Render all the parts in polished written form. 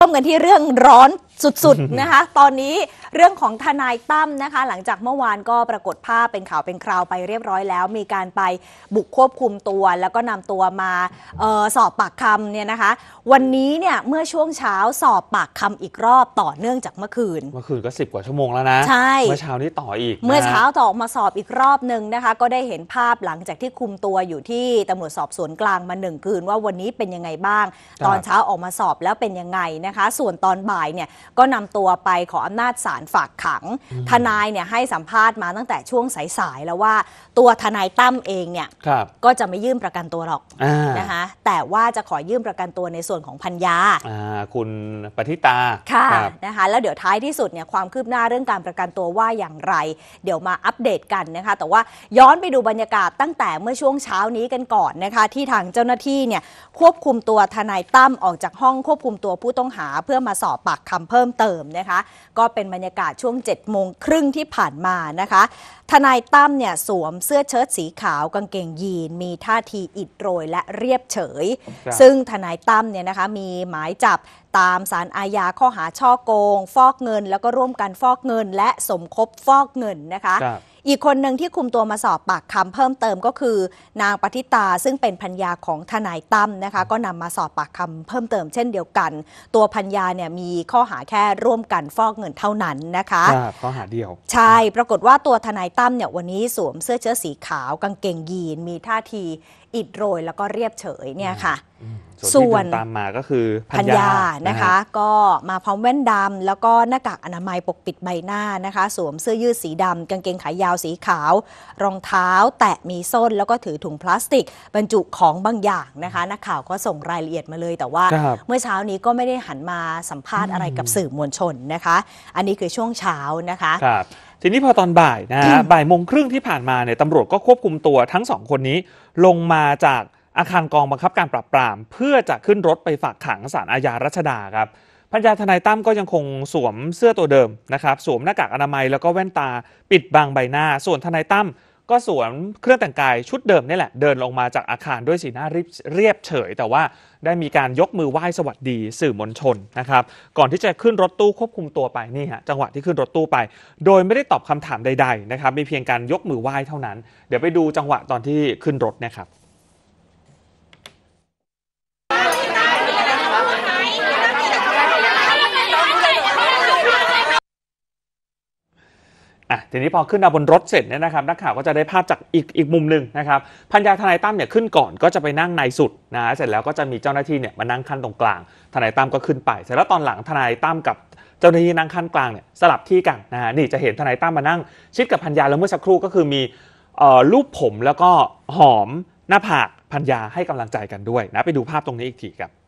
มกันที่เรื่องร้อนสุดๆนะคะตอนนี้เรื่องของทนายตั้มนะคะหลังจากเมื่อวานก็ปรากฏภาพเป็นข่าวเป็นคราวไปเรียบร้อยแล้วมีการไปบุกควบคุมตัวแล้วก็นำตัวมาสอบปากคำเนี่ยนะคะวันนี้เนี่ยเมื่อช่วงเช้าสอบปากคำอีกรอบต่อเนื่องจากเมื่อคืนก็10 กว่าชั่วโมงแล้วนะใช่เมื่อเช้านี้ต่ออีกเมื่อเช้าต่อมาสอบอีกรอบนึงนะคะก็ได้เห็นภาพหลังจากที่คุมตัวอยู่ที่ตำรวจสอบสวนกลางมา1 คืนว่าวันนี้เป็นยังไงบ้างตอนเช้าออกมาสอบแล้วเป็นยังไงนะคะส่วนตอนบ่ายเนี่ยก็นำตัวไปขออำนาจศาลฝากขังทนายเนี่ยให้สัมภาษณ์มาตั้งแต่ช่วงสายๆแล้วว่าตัวทนายตั้มเองเนี่ยก็จะไม่ยื่นประกันตัวหรอกนะคะแต่ว่าจะขอยื่นประกันตัวในส่วนของพัญญาคุณปฏิตาค่ะนะคะแล้วเดี๋ยวท้ายที่สุดเนี่ยความคืบหน้าเรื่องการประกันตัวว่าอย่างไรเดี๋ยวมาอัปเดตกันนะคะแต่ว่าย้อนไปดูบรรยากาศตั้งแต่เมื่อช่วงเช้านี้กันก่อนนะคะที่ทางเจ้าหน้าที่เนี่ยควบคุมตัวทนายตั้มออกจากห้องควบคุมตัวผู้ต้องหาเพื่อมาสอบปากคำเพิ่มเติมนะคะก็เป็นบรรยากาศช่วง7:30 น.ที่ผ่านมานะคะทนายตั้มเนี่ยสวมเสื้อเชิ้ตสีขาวกางเกงยีนมีท่าทีอิดโรยและเรียบเฉยซึ่งทนายตั้มเนี่ยนะคะมีหมายจับตามศาลอาญาข้อหาฉ้อโกงฟอกเงินแล้วก็ร่วมกันฟอกเงินและสมคบฟอกเงินนะคะอีกคนหนึ่งที่คุมตัวมาสอบปากคำเพิ่มเติมก็คือนางปฏิตาซึ่งเป็นภรรยาของทนายตั้มนะคะก็นำมาสอบปากคำเพิ่มเติมเช่นเดียวกันตัวภรรยาเนี่ยมีข้อหาแค่ร่วมกันฟอกเงินเท่านั้นนะคะข้อหาเดียวใช่ปรากฏว่าตัวทนายตั้มเนี่ยวันนี้สวมเสื้อเชิ้ตสีขาวกางเกงยีนมีท่าทีอิดโรยแล้วก็เรียบเฉยเนี่ยค่ะส่วนตามมาก็คือภรรยานะคะก็มาพร้อมแว่นดำแล้วก็หน้ากากอนามัยปกปิดใบหน้านะคะสวมเสื้อยืดสีดำกางเกงขายาวสีขาวรองเท้าแตะมีส้นแล้วก็ถือถุงพลาสติกบรรจุของบางอย่างนะคะนักข่าวก็ส่งรายละเอียดมาเลยแต่ว่าเมื่อเช้านี้ก็ไม่ได้หันมาสัมภาษณ์อะไรกับสื่อมวลชนนะคะอันนี้คือช่วงเช้านะคะทีนี้พอตอนบ่ายนะบ่ายโมงครึ่งที่ผ่านมาเนี่ยตำรวจก็ควบคุมตัวทั้ง2 คนนี้ลงมาจากอาคารกองบังคับการปราบปรามเพื่อจะขึ้นรถไปฝากขังศาลอาญารัชดาครับภรรยาทนายตั้มก็ยังคงสวมเสื้อตัวเดิมนะครับสวมหน้ากากอนามัยแล้วก็แว่นตาปิดบังใบหน้าส่วนทนายตั้มก็สวมเครื่องแต่งกายชุดเดิมนี่แหละเดินลงมาจากอาคารด้วยสีหน้าเรียบเฉยแต่ว่าได้มีการยกมือไหว้สวัสดีสื่อมวลชนนะครับก่อนที่จะขึ้นรถตู้ควบคุมตัวไปนี่ฮะจังหวะที่ขึ้นรถตู้ไปโดยไม่ได้ตอบคำถามใดๆนะครับมีเพียงการยกมือไหว้เท่านั้นเดี๋ยวไปดูจังหวะตอนที่ขึ้นรถนะครับทีนี้พอขึ้นมาบนรถเสร็จเนี่ยนะครับนักข่าวก็จะได้ภาพจากอีกมุมหนึ่งนะครับภรรยาทนายตั้มเนี่ยขึ้นก่อนก็จะไปนั่งในสุดนะเสร็จแล้วก็จะมีเจ้าหน้าที่เนี่ยมานั่งขั้นตรงกลางทนายตั้มก็ขึ้นไปเสร็จแล้วตอนหลังทนายตั้มกับเจ้าหน้าที่นั่งขั้นกลางเนี่ยสลับที่กันนะฮะนี่จะเห็นทนายตั้มมานั่งชิดกับภรรยาแล้วเมื่อสักครู่ก็คือมีรูปผมแล้วก็หอมหน้าผากภรรยาให้กำลังใจกันด้วยนะไปดูภาพตรงนี้อีกทีครับ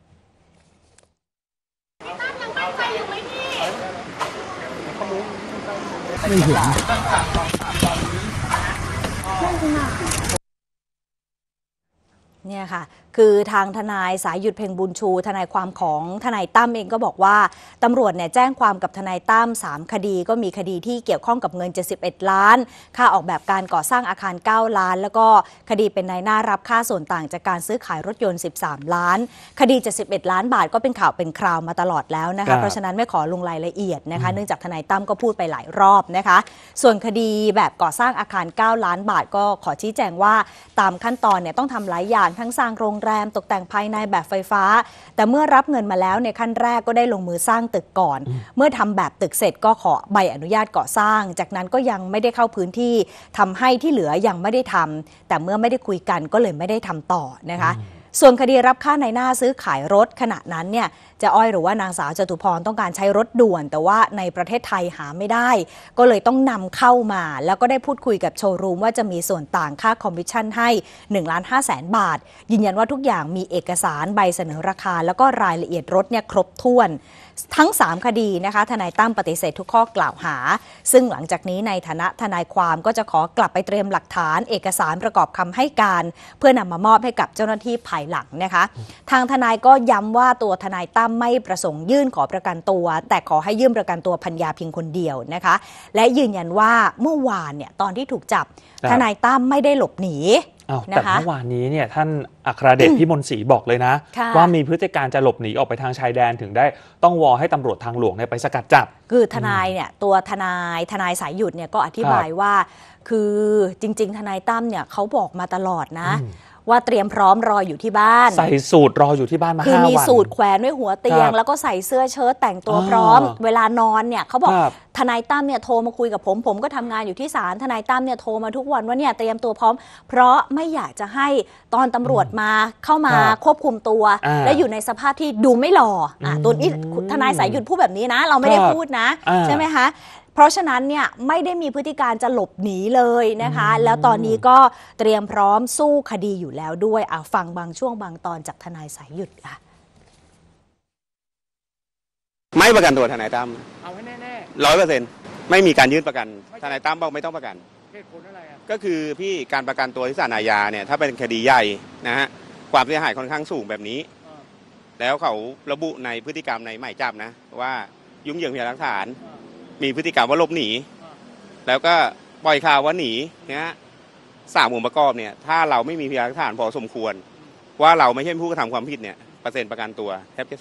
ไม่เห็นเนี่ยค่ะคือทางทนายสายหยุดเพ็งบุญชูทนายความของทนายตั้มเองก็บอกว่าตำรวจเนี่ยแจ้งความกับทนายตั้ม3 คดีก็มีคดีที่เกี่ยวข้องกับเงิน71 ล้านค่าออกแบบการก่อสร้างอาคาร9 ล้านแล้วก็คดีเป็นนายหน้ารับค่าส่วนต่างจากการซื้อขายรถยนต์13 ล้านคดี71 ล้านบาทก็เป็นข่าวเป็นคราวมาตลอดแล้วนะคะเพราะฉะนั้นไม่ขอลงรายละเอียดนะคะเนื่องจากทนายตั้มก็พูดไปหลายรอบนะคะส่วนคดีแบบก่อสร้างอาคาร9 ล้านบาทก็ขอชี้แจงว่าตามขั้นตอนเนี่ยต้องทำหลายอย่างทั้งสร้างโรงแรมตกแต่งภายในแบบไฟฟ้าแต่เมื่อรับเงินมาแล้วในขั้นแรกก็ได้ลงมือสร้างตึกก่อนเมื่อทำแบบตึกเสร็จก็ขอใบอนุญาตก่อสร้างจากนั้นก็ยังไม่ได้เข้าพื้นที่ทำให้ที่เหลือยังไม่ได้ทำแต่เมื่อไม่ได้คุยกันก็เลยไม่ได้ทำต่อนะคะส่วนคดีรับค่าในหน้าซื้อขายรถขณะนั้นเนี่ยเจ๊อ้อยหรือว่านางสาวจตุพรต้องการใช้รถด่วนแต่ว่าในประเทศไทยหาไม่ได้ก็เลยต้องนำเข้ามาแล้วก็ได้พูดคุยกับโชว์รูมว่าจะมีส่วนต่างค่าคอมมิชชั่นให้ 1,500,000 บาทยืนยันว่าทุกอย่างมีเอกสารใบเสนอราคาแล้วก็รายละเอียดรถเนี่ยครบถ้วนทั้ง3 คดีนะคะทนายตั้มปฏิเสธทุกข้อกล่าวหาซึ่งหลังจากนี้ในฐานะทนายความก็จะขอกลับไปเตรียมหลักฐานเอกสารประกอบคำให้การเพื่อนำมามอบให้กับเจ้าหน้าที่ภายหลังนะคะทางทนายก็ย้ำว่าตัวทนายตั้มไม่ประสงค์ยื่นขอประกันตัวแต่ขอให้ยื่นประกันตัวภรรยาเพียงคนเดียวนะคะและยืนยันว่าเมื่อวานเนี่ยตอนที่ถูกจับทนายตั้มไม่ได้หลบหนีแต่เมื่อวานนี้เนี่ยท่านอัครเดช พิมลศรีบอกเลยนะว่ามีพฤติการจะหลบหนีออกไปทางชายแดนถึงได้ต้องวอให้ตำรวจทางหลวงเนี่ยไปสกัดจับคือทนายเนี่ยตัวทนายสายหยุดเนี่ยก็อธิบายว่าคือจริงๆทนายตั้มเนี่ยเขาบอกมาตลอดนะว่าเตรียมพร้อมรออยู่ที่บ้านใส่สูตรรออยู่ที่บ้านมา5 วันคือมีสูตรแขวนไว้หัวเตียงแล้วก็ใส่เสื้อเชิ้ตแต่งตัวพร้อมเวลานอนเนี่ยเขาบอกทนายตั้มเนี่ยโทรมาคุยกับผมก็ทำงานอยู่ที่ศาลทนายตั้มเนี่ยโทรมาทุกวันว่าเนี่ยเตรียมตัวพร้อมเพราะไม่อยากจะให้ตอนตำรวจมาเข้ามาควบคุมตัวและอยู่ในสภาพที่ดูไม่หล่อตัวนี้ทนายสายหยุดพูดแบบนี้นะเราไม่ได้พูดนะใช่ไหมคะเพราะฉะนั้นเนี่ยไม่ได้มีพฤติการจะหลบหนีเลยนะคะแล้วตอนนี้ก็เตรียมพร้อมสู้คดีอยู่แล้วด้วยฟังบางช่วงบางตอนจากทนายสายหยุดค่ะไม่ประกันตัวทนายตั้มเอาให้แน่ 100%ไม่มีการยื่นประกันทนายตั้มบอกไม่ต้องประกันเหตุผลอะไรก็คือพี่การประกันตัวที่ศาลอาญาเนี่ยถ้าเป็นคดีใหญ่นะฮะความเสียหายค่อนข้างสูงแบบนี้แล้วเขาระบุในพฤติกรรมในหมายจับนะว่ายุ่งเหยิงพยานหลักฐานมีพฤติกรรมว่าหลบหนีแล้วก็ปล่อยข่าวว่าหนีนะ3 องค์ประกอบเนี่ยถ้าเราไม่มีพยานหลักฐานพอสมควรว่าเราไม่ใช่ผู้กระทำความผิดเนี่ยเปอร์เซ็นต์ประกันตัวแทบจะ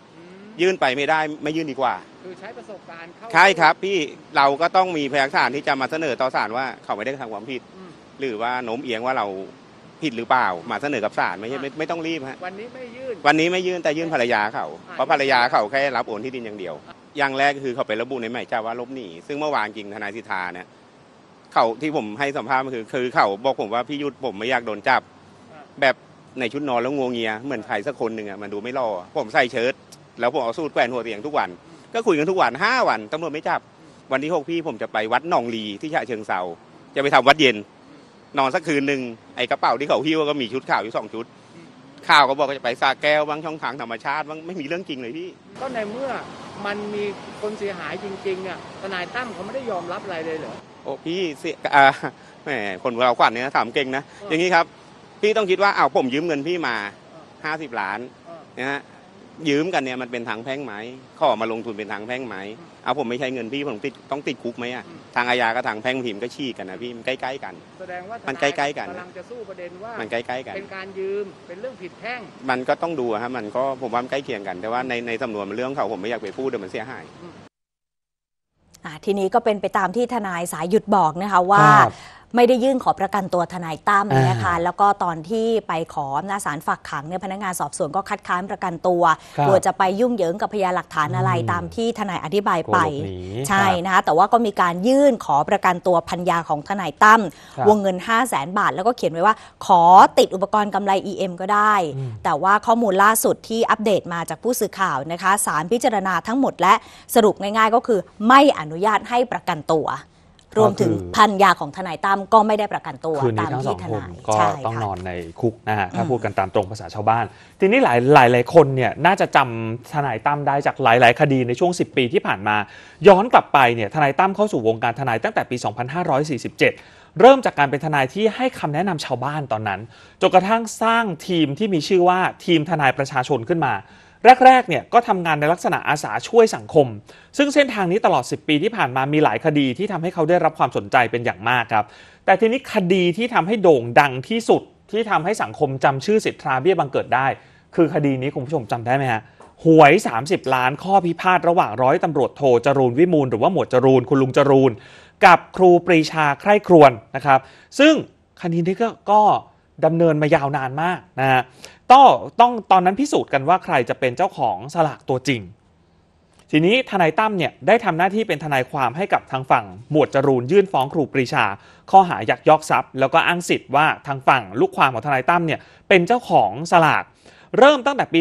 0ยื่นไปไม่ได้ไม่ยื่นดีกว่าคือใช้ประสบการณ์เข้าใช่ครับพี่เราก็ต้องมีพยานหลักฐานที่จะมาเสนอต่อศาลว่าเขาไม่ได้กระทำความผิดหรือว่าโน้มเอียงว่าเราผิดหรือเปล่ามาเสนอกับศาลไม่ต้องรีบฮะวันนี้ไม่ยื่นแต่ยื่นภรรยาเขาเพราะภรรยาเขาแค่รับโอนที่ดินอย่างเดียวอย่างแรกคือเขาไประบุในหมายจับว่าลบหนีซึ่งเมื่อวานจริงทนายสิทธาเนี่ยเขาที่ผมให้สัมภาษณ์คือเขาบอกผมว่าพี่ยุทธผมไม่อยากโดนจับแบบในชุดนอนแล้วงวงเงียเหมือนใครสักคนหนึ่งมันดูไม่รอผมใส่เชิ้ตแล้วผมเอาสูทแขวนหัวเตียงทุกวันก็คุยกันทุกวัน5 วันตำรวจไม่จับวันที่6พี่ผมจะไปวัดหนองลีที่ฉะเชิงเทราจะไปทำวัดเย็นนอนสักคืนหนึ่งไอ้กระเป๋าที่เขาหิ้วก็มีชุดข่าวอยู่2 ชุดข่าวก็บอกจะไปสาแก้วบางช่องทางธรรมชาติบางไม่มีเรื่องจริงเลยพี่ก็ในเมื่อมันมีคนเสียหายจริงๆทนายตั้มเขาไม่ได้ยอมรับอะไรเลยเหรอโอ้พี่แหมคนเราขวัญเนี่ยถามเก่งนะอย่างนี้ครับพี่ต้องคิดว่าผมยืมเงินพี่มา50 ล้านนะฮะยืมกันเนี่ยมันเป็นทางแพ่งไหมข้อมาลงทุนเป็นทางแพ่งไหมผมไม่ใช้เงินพี่ผมต้องติดคุกไหมทางอาญากับทางแพ่งพิมพ์ก็ชี้กันนะพี่มันใกล้ๆกันแสดงว่ามันใกล้ๆกันกำลังจะสู้ประเด็นว่ามันใกล้ๆกันเป็นการยืมเป็นเรื่องผิดแพ่งมันก็ต้องดูครับมันก็ผมว่ามันใกล้เคียงกันแต่ว่าในสำนวนมันเรื่องเขาผมไม่อยากไปพูดเดี๋ยวมันเสียหายทีนี้ก็เป็นไปตามที่ทนายสายหยุดบอกนะคะว่าไม่ได้ยื่นขอประกันตัวทนายตั้มนะคะแล้วก็ตอนที่ไปขออำนาจศาลฝากขังเนี่ยพนักงานสอบสวนก็คัดค้านประกันตัวกลัวจะไปยุ่งเหยิงกับพยานหลักฐานอะไรตามที่ทนายอธิบายไปใช่นะคะแต่ว่าก็มีการยื่นขอประกันตัวภรรยาของทนายตั้มวงเงิน 500,000 บาทแล้วก็เขียนไว้ว่าขอติดอุปกรณ์กำไร EM ก็ได้แต่ว่าข้อมูลล่าสุดที่อัปเดตมาจากผู้สื่อข่าวนะคะศาลพิจารณาทั้งหมดและสรุปง่ายๆก็คือไม่อนุญาตให้ประกันตัวรวมถึงภรรยาของทนายตั้มก็ไม่ได้ประกันตัวตามที่ทนายก็ต้องนอนในคุกนะฮะถ้าพูดกันตามตรงภาษาชาวบ้านทีนี้หลายคนเนี่ยน่าจะจำทนายตั้มได้จากหลายๆคดีในช่วง10 ปีที่ผ่านมาย้อนกลับไปเนี่ยทนายตั้มเข้าสู่วงการทนายตั้งแต่ปี 2547 เริ่มจากการเป็นทนายที่ให้คำแนะนำชาวบ้านตอนนั้นจนกระทั่งสร้างทีมที่มีชื่อว่าทีมทนายประชาชนขึ้นมาแรกๆเนี่ยก็ทำงานในลักษณะอาสาช่วยสังคมซึ่งเส้นทางนี้ตลอด10 ปีที่ผ่านมามีหลายคดีที่ทำให้เขาได้รับความสนใจเป็นอย่างมากครับแต่ทีนี้คดีที่ทำให้โด่งดังที่สุดที่ทำให้สังคมจำชื่อสิทธาเบี้ยบังเกิดได้คือคดีนี้คุณผู้ชมจำได้ไหมฮะหวย30 ล้านข้อพิพาทระหว่างร้อยตำรวจโทจรูนวิมูลหรือว่าหมวดจรูนคุณลุงจรูนกับครูปรีชาใคร่ครวญนะครับซึ่งคดีนี้ก็ดำเนินมายาวนานมากนะฮะต้องตอนนั้นพิสูจน์กันว่าใครจะเป็นเจ้าของสลากตัวจริงทีนี้ทนายตั้มเนี่ยได้ทำหน้าที่เป็นทนายความให้กับทางฝั่งหมวดจรูนยื่นฟ้องครูปรีชาข้อหายักยอกทรัพย์แล้วก็อ้างสิทธิ์ว่าทางฝั่งลูกความของทนายตั้มเนี่ยเป็นเจ้าของสลากเริ่มตั้งแต่ปี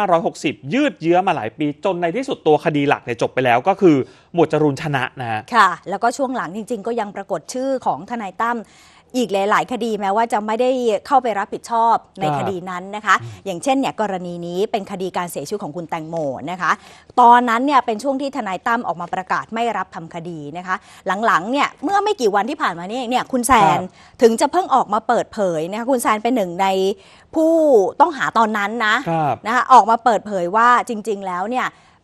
2560 ยืดเยื้อมาหลายปีจนในที่สุดตัวคดีหลักเนี่ยจบไปแล้วก็คือหมวดจรูนชนะนะฮะค่ะแล้วก็ช่วงหลังจริงๆก็ยังปรากฏชื่อของทนายตั้มอีกหลายๆคดีแม้ว่าจะไม่ได้เข้าไปรับผิดชอบในคดีนั้นนะคะอย่างเช่นเนี่ยกรณีนี้เป็นคดีการเสียชีวิตของคุณแตงโมนะคะตอนนั้นเนี่ยเป็นช่วงที่ทนายตั้มออกมาประกาศไม่รับทำคดีนะคะหลังๆเนี่ยเมื่อไม่กี่วันที่ผ่านมานี่เนี่ยคุณแซนถึงจะเพิ่งออกมาเปิดเผยนะคะคุณแซนเป็นหนึ่งในผู้ต้องหาตอนนั้นนะคะออกมาเปิดเผยว่าจริงๆแล้วเนี่ย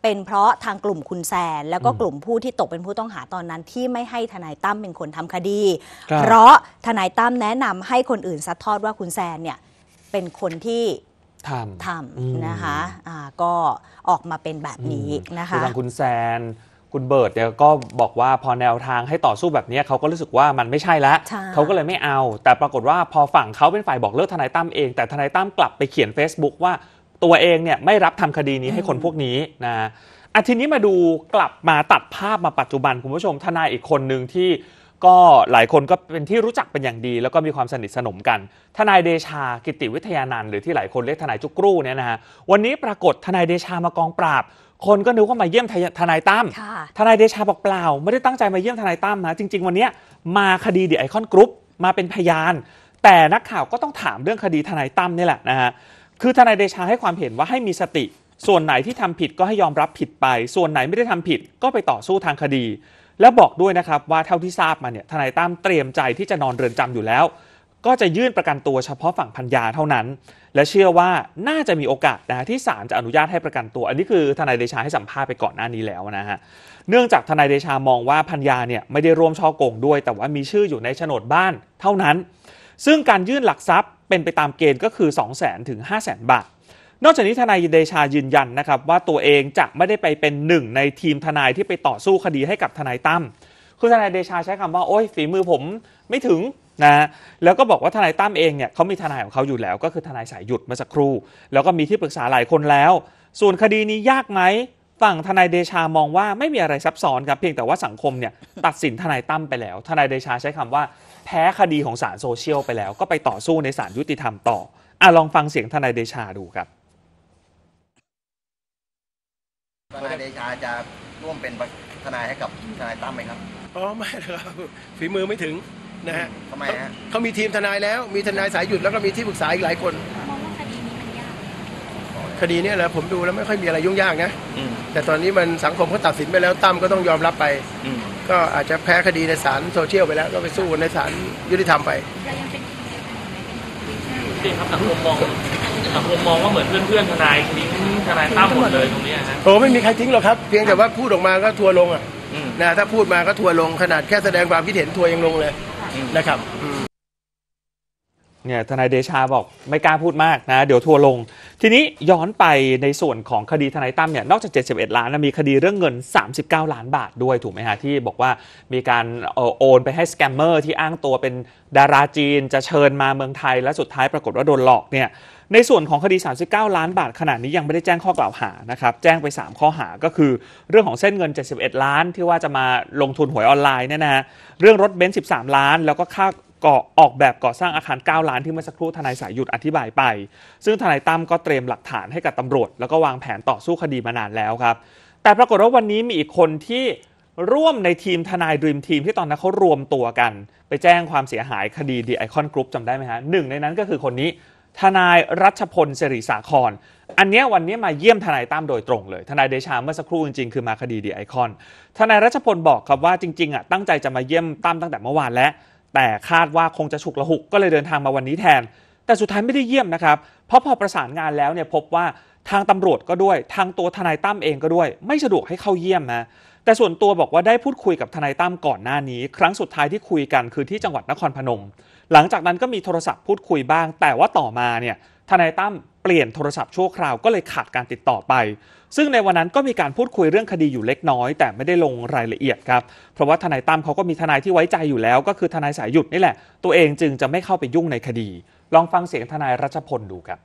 เป็นเพราะทางกลุ่มคุณแซนแล้วก็กลุ่มผู้ที่ตกเป็นผู้ต้องหาตอนนั้นที่ไม่ให้ทนายตั้มเป็นคนทำคดีเพราะทนายตั้มแนะนำให้คนอื่นซัดทอดว่าคุณแซนเนี่ยเป็นคนที่ทำนะคะก็ออกมาเป็นแบบนี้นะคะทางคุณแซนคุณเบิร์ตเนี่ยก็บอกว่าพอแนวทางให้ต่อสู้แบบนี้เขาก็รู้สึกว่ามันไม่ใช่แล้วเขาก็เลยไม่เอาแต่ปรากฏว่าพอฝั่งเขาเป็นฝ่ายบอกเลิกทนายตั้มเองแต่ทนายตั้มกลับไปเขียน Facebook ว่าตัวเองเนี่ยไม่รับทำคดีนี้ให้คนพวกนี้นะทีนี้มาดูกลับมาตัดภาพมาปัจจุบันคุณผู้ชมทนายอีกคนหนึ่งที่ก็หลายคนก็เป็นที่รู้จักเป็นอย่างดีแล้วก็มีความสนิทสนมกันทนายเดชากิติวิทยานันท์หรือที่หลายคนเรียกทนายจุกรูเนี่ยนะฮะวันนี้ปรากฏทนายเดชามากองปราบคนก็นึกว่ามาเยี่ยมทนายตั้มทนายเดชาบอกเปล่าไม่ได้ตั้งใจมาเยี่ยมทนายตั้มนะจริงๆวันนี้มาคดีThe Icon Groupมาเป็นพยานแต่นักข่าวก็ต้องถามเรื่องคดีทนายตั้มนี่แหละนะฮะคือทนายเดชาให้ความเห็นว่าให้มีสติส่วนไหนที่ทำผิดก็ให้ยอมรับผิดไปส่วนไหนไม่ได้ทำผิดก็ไปต่อสู้ทางคดีแล้วบอกด้วยนะครับว่าเท่าที่ทราบมาเนี่ยทนายตั้มเตรียมใจที่จะนอนเรือนจำอยู่แล้วก็จะยื่นประกันตัวเฉพาะฝั่งภรรยาเท่านั้นและเชื่อว่าน่าจะมีโอกาสนะที่ศาลจะอนุญาตให้ประกันตัวอันนี้คือทนายเดชาให้สัมภาษณ์ไปก่อนหน้านี้แล้วนะฮะเนื่องจากทนายเดชามองว่าภรรยาเนี่ยไม่ได้ร่วมฉ้อโกงด้วยแต่ว่ามีชื่ออยู่ในโฉนดบ้านเท่านั้นซึ่งการยื่นหลักทรัพย์เป็นไปตามเกณฑ์ก็คือ 200,000 ถึง 500,000 บาทนอกจากนี้ทนายเดชายืนยันนะครับว่าตัวเองจะไม่ได้ไปเป็นหนึ่งในทีมทนายที่ไปต่อสู้คดีให้กับทนายตั้มคือทนายเดชาใช้คำว่าโอ๊ยฝีมือผมไม่ถึงนะแล้วก็บอกว่าทนายตั้มเองเนี่ยเขามีทนายของเขาอยู่แล้วก็คือทนายสายหยุดเมื่อสักครู่แล้วก็มีที่ปรึกษาหลายคนแล้วส่วนคดีนี้ยากไหมฝั่งทนายเดชามองว่าไม่มีอะไรซับซ้อนครับเพียงแต่ว่าสังคมเนี่ยตัดสินทนายตั้มไปแล้วทนายเดชาใช้คำว่าแพ้คดีของศาลโซเชียลไปแล้วก็ไปต่อสู้ในศาลยุติธรรมต่อลองฟังเสียงทนายเดชาดูครับทนายเดชาจะร่วมเป็นทนายให้กับทนายตั้มไหมครับไม่ครับฝีมือไม่ถึงนะฮะทำไมฮะเขามีทีมทนายแล้วมีทนายสายหยุดแล้วก็มีที่ปรึกษาอีกหลายคนมองว่าคดีนี้มันยากคดีนี้แหละผมดูแล้วไม่ค่อยมีอะไรยุ่งยากนะแต่ตอนนี้มันสังคมเขาตัดสินไปแล้วตั้มก็ต้องยอมรับไปก็อาจจะแพ้คดีในศาลโซเชียลไปแล้วก็ไปสู้ในศาลยุติธรรมไปจริงครับสังคมมองว่าเหมือนเพื่อนทนายทิ้งทนายตั้มหมดเลยตรงนี้ฮะไม่มีใครทิ้งหรอกครับเพียงแต่ว่าพูดออกมาก็ทัวลงอ่ะนะถ้าพูดมาก็ทัวลงขนาดแค่แสดงความคิดเห็นทัวยังลงเลยนะครับเนี่ยทนายเดชาบอกไม่กล้าพูดมากนะเดี๋ยวทัวลงทีนี้ย้อนไปในส่วนของคดีทนายตั้มเนี่ยนอกจาก71ล้านมีคดีเรื่องเงิน39ล้านบาทด้วยถูกไหมฮะที่บอกว่ามีการโอนไปให้สแกมเมอร์ที่อ้างตัวเป็นดาราจีนจะเชิญมาเมืองไทยและสุดท้ายปรากฏว่าโดนหลอกเนี่ยในส่วนของคดี39ล้านบาทขณะนี้ยังไม่ได้แจ้งข้อกล่าวหานะครับแจ้งไป3ข้อหาก็คือเรื่องของเส้นเงิน71ล้านที่ว่าจะมาลงทุนหวยออนไลน์เนี่ยนะเรื่องรถเบนซ์13ล้านแล้วก็ค่าออกแบบก่อสร้างอาคาร9ล้านที่เมื่อสักครู่ทนายสายหยุดอธิบายไปซึ่งทนายตั้มก็เตรียมหลักฐานให้กับตำรวจแล้วก็วางแผนต่อสู้คดีมานานแล้วครับแต่ปรากฏว่าวันนี้มีอีกคนที่ร่วมในทีมทนายดรีมทีมที่ตอนนั้นเขารวมตัวกันไปแจ้งความเสียหายคดี The Icon Group จำได้ไหมฮะหนึ่งในนั้นก็คือคนนี้ทนายรัชพลศิริสาครอันนี้วันนี้มาเยี่ยมทนายตั้มโดยตรงเลยทนายเดชาเมื่อสักครู่จริงๆคือมาคดี The Icon ทนายรัชพลบอกครับว่าจริงๆตั้งใจจะมาเยี่ยมตั้มตั้งแต่เมื่อวานแล้วแต่คาดว่าคงจะฉุกละหุกก็เลยเดินทางมาวันนี้แทนแต่สุดท้ายไม่ได้เยี่ยมนะครับเพราะพอประสานงานแล้วเนี่ยพบว่าทางตำรวจก็ด้วยทางตัวทนายตั้มเองก็ด้วยไม่สะดวกให้เข้าเยี่ยมนะแต่ส่วนตัวบอกว่าได้พูดคุยกับทนายตั้มก่อนหน้านี้ครั้งสุดท้ายที่คุยกันคือที่จังหวัดนครพนมหลังจากนั้นก็มีโทรศัพท์พูดคุยบ้างแต่ว่าต่อมาเนี่ยทนายตั้มเปลี่ยนโทรศัพท์ชั่วคราวก็เลยขาดการติดต่อไปซึ่งในวันนั้นก็มีการพูดคุยเรื่องคดีอยู่เล็กน้อยแต่ไม่ได้ลงรายละเอียดครับเพราะว่าทนายตั้มเขาก็มีทนายที่ไว้ใจอยู่แล้วก็คือทนายสายหยุดนี่แหละตัวเองจึงจะไม่เข้าไปยุ่งในคดีลองฟังเสียงทนายรัชพลดูครับ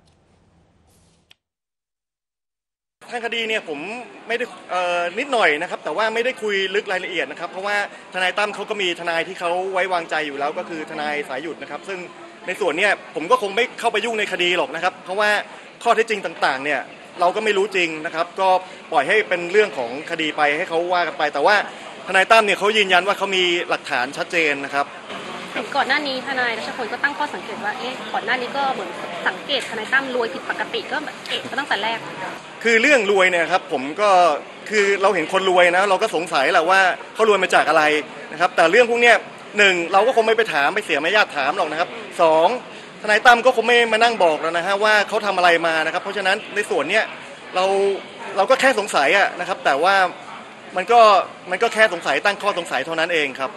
ทางคดีเนี่ยผมไม่ได้นิดหน่อยนะครับแต่ว่าไม่ได้คุยลึกรายละเอียดนะครับเพราะว่าทนายตั้มเขาก็มีทนายที่เขาไว้วางใจอยู่แล้วก็คือทนายสายหยุดนะครับซึ่งในส่วนนี้ผมก็คงไม่เข้าไปยุ่งในคดีหรอกนะครับเพราะว่าข้อเท็จจริงต่างๆเนี่ยเราก็ไม่รู้จริงนะครับก็ปล่อยให้เป็นเรื่องของคดีไปให้เขาว่ากันไปแต่ว่าทนายตั้มเนี่ยเขายืนยันว่าเขามีหลักฐานชัดเจนนะครับก่อนหน้านี้ทนายรัชพลก็ตั้งข้อสังเกตว่าก่อนหน้านี้ก็เหมือนสังเกตทนายตั้มรวยผิดปกติก็ตั้งแต่แรกคือเรื่องรวยเนี่ยครับผมก็คือเราเห็นคนรวยนะเราก็สงสัยแหละว่าเขารวยมาจากอะไรนะครับแต่เรื่องพวกเนี้ย1เราก็คงไม่ไปถามไปเสียมารยาทถามหรอกนะครับ2ทนายตั้มก็คงไม่มานั่งบอกแล้วนะฮะว่าเขาทำอะไรมานะครับเพราะฉะนั้นในส่วนเนี้ยเราเราก็แค่สงสัยอะนะครับแต่ว่ามันก็แค่สงสัยตั้งข้อสงสัยเท่านั้นเองครับ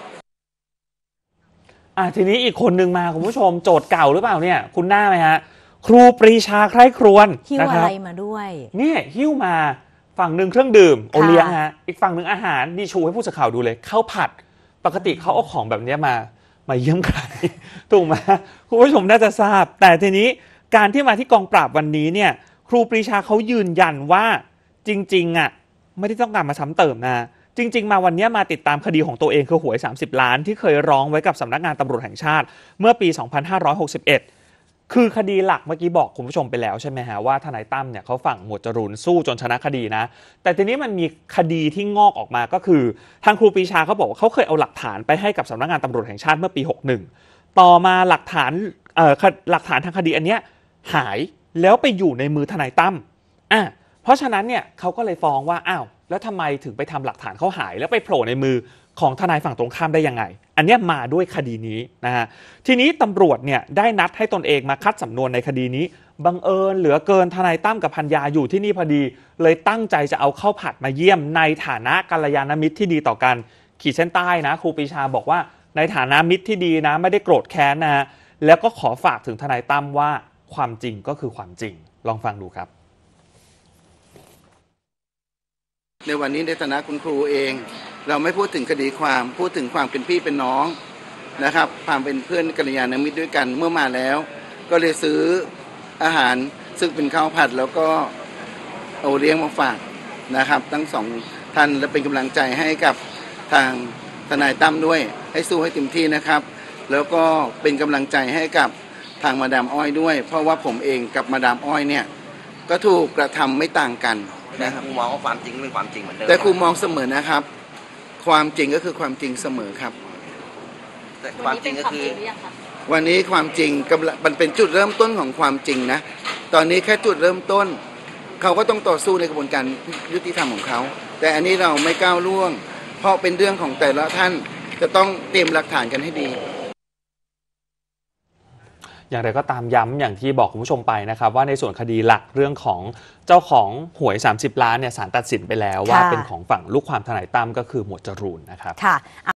ทีนี้อีกคนหนึ่งมาคุณผู้ชมโจทย์เก่าหรือเปล่าเนี่ยคุณหน้าไหมฮะครูปรีชาใคร่ครวญหิ้วอะไรมาด้วยเนี่ยหิ้วมาฝั่งหนึ่งเครื่องดื่มโอเลี้ยงฮะอีกฝั่งหนึ่งอาหารดีชูให้ผู้สื่อข่าวดูเลยข้าวผัดปกติเขาเอาของแบบนี้มาเยี่ยมใครถูกไหมคุณผู้ชมน่าจะทราบแต่ทีนี้การที่มาที่กองปราบวันนี้เนี่ยครูปรีชาเขายืนยันว่าจริงๆไม่ได้ต้องการมาซ้ำเติมนะจริงๆมาวันนี้มาติดตามคดีของตัวเองคือหวย30 ล้านที่เคยร้องไว้กับสำนักงานตำรวจแห่งชาติเมื่อปี 2561 คือคดีหลักเมื่อกี้บอกคุณผู้ชมไปแล้วใช่ไหมฮะว่าทนายตั้มเนี่ยเขาฝั่งหมวดจรูนสู้จนชนะคดีนะแต่ทีนี้มันมีคดีที่งอกออกมาก็คือทางครูปรีชาเขาบอกว่าเขาเคยเอาหลักฐานไปให้กับสำนักงานตำรวจแห่งชาติเมื่อปี 61 ต่อมาหลักฐานทางคดีอันเนี้ยหายแล้วไปอยู่ในมือทนายตั้มเพราะฉะนั้นเนี่ยเขาก็เลยฟ้องว่าอ้าวแล้วทำไมถึงไปทำหลักฐานเขาหายแล้วไปโผล่ในมือของทนายฝั่งตรงข้ามได้ยังไงอันนี้มาด้วยคดีนี้นะฮะทีนี้ตำรวจเนี่ยได้นัดให้ตนเองมาคัดสำนวนในคดีนี้บังเอิญเหลือเกินทนายตั้มกับภรรยาอยู่ที่นี่พอดีเลยตั้งใจจะเอาข้าวผัดมาเยี่ยมในฐานะกัลยาณมิตรที่ดีต่อกันขีดเส้นใต้นะครูปรีชาบอกว่าในฐานะมิตรที่ดีนะไม่ได้โกรธแค้นนะฮะแล้วก็ขอฝากถึงทนายตั้มว่าความจริงก็คือความจริงลองฟังดูครับในวันนี้ในฐานะคุณครูเองเราไม่พูดถึงคดีความพูดถึงความเป็นพี่เป็นน้องนะครับความเป็นเพื่อนกัลยาณมิตรด้วยกันเมื่อมาแล้วก็เลยซื้ออาหารซึ่งเป็นข้าวผัดแล้วก็โอเลี้ยงมาฝากนะครับทั้งสองท่านและเป็นกำลังใจให้กับทางทนายตั้มด้วยให้สู้ให้เต็มที่นะครับแล้วก็เป็นกำลังใจให้กับทางมาดามอ้อยด้วยเพราะว่าผมเองกับมาดามอ้อยเนี่ยก็ถูกกระทำไม่ต่างกันแต่ครูมองว่าความจริงเป็นความจริงเหมือนเดิมแต่ครูมองเสมอนะครับความจริงก็คือความจริงเสมอครับแต่ความจริงก็คือวันนี้ความจริงมันเป็นจุดเริ่มต้นของความจริงนะตอนนี้แค่จุดเริ่มต้นเขาก็ต้องต่อสู้ในกระบวนการยุติธรรมของเขาแต่อันนี้เราไม่ก้าวล่วงเพราะเป็นเรื่องของแต่ละท่านจะต้องเตรียมหลักฐานกันให้ดีอย่างไรก็ตามย้ำอย่างที่บอกคุณผู้ชมไปนะครับว่าในส่วนคดีหลักเรื่องของเจ้าของหวย30 ล้านเนี่ยศาลตัดสินไปแล้วว่าเป็นของฝั่งลูกความทนายตั้มก็คือหมวดจรูนนะครับ